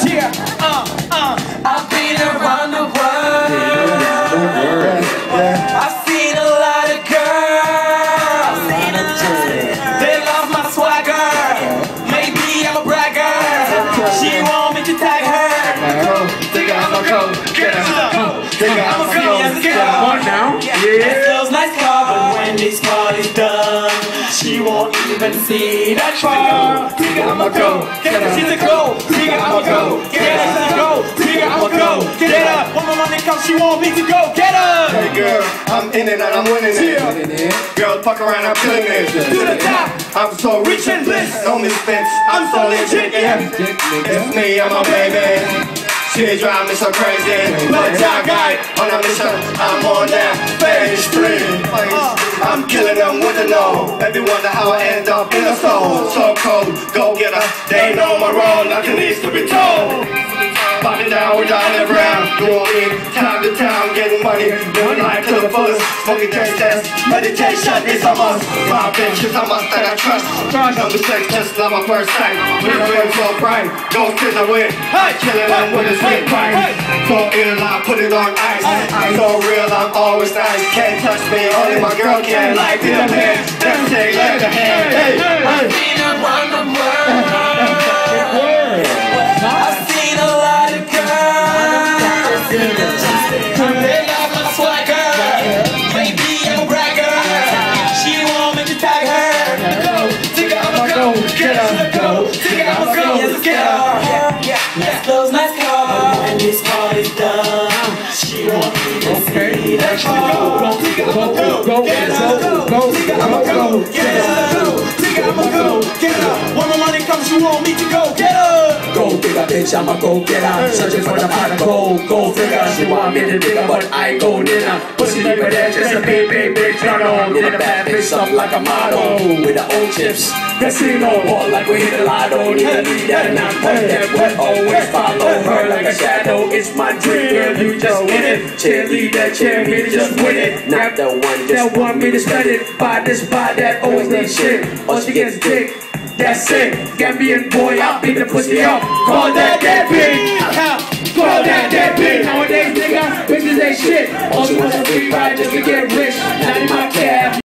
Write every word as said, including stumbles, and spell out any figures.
Yeah, uh, uh. I've been around the world. I've seen a lot of girls. They love my swagger. Maybe I'm a bragger. She want me to tag her. Think I'ma go get her. Think I'ma I'ma go go get her. What now? This girl's nice car, but when this party's done, she won't even see that car. I'ma go get her. She's a go. I'ma go get her. She's a go. I'ma go get her. When my money comes, she want me to go get her. Hey girl, I'm in it and I'm winning it. Girl, fuck around, I'm killing it. To the top, I'm so rich and bliss. No misfits, I'm so legit, yeah. It's me, I'm a baby. She drive me so crazy. But I got on a mission, I'm on that phase three. I'm killing them with the no. Baby wonder how I end up in a soul. So cold, go get her. They know my role, nothing needs to be told. Popping down without a ground. Doing it, time to town, getting money. Living life to the fullest. Smoking taste test. Meditation is a must. My bitch is a must that I trust. Number six, just love my first sight. We are so bright. Go kiss her with. Hey, killing them with a sweet price. So ill, I put it on ice. So real, I'm always nice. Can't touch me, only my girl can. Like in the hand, never take left the hand. Hey, hey. I've been around the world. I've seen a lot of girls. They love my swagger. Maybe I'm a bragger. She want me to tag her. Go, think I'ma go get her. Go, think I'ma go get her. Yes, those nice cars. When this party's done, she won't even see that car. Go, think I'ma go get her. Go, think I'ma go get her. Think I'ma go get her. When my money comes, she want me to go get her. Go figure, bitch, I'ma go get her. Searching for the pot of gold, go figure. She want me to dig her, but I go dinner. Pussy deeper than just a big, big, big tunnel. Get a bad bitch up like a model. With the old chips, casino ball like we hit a lotto. Need a lead that and I'm put that will always follow her like a shadow. It's my dream, girl, you just win it. Cheerlead that chair, me to just win it. Not the one that want me to spend it. Buy this, buy that, always need shit. Or she gets dick. That's it, Gambian boy, I'll beat the pussy up. Call that that bitch. Call that that bitch. Nowadays, nigga, bitches ain't shit. All she wants is a free ride just to get rich. Not in my cab.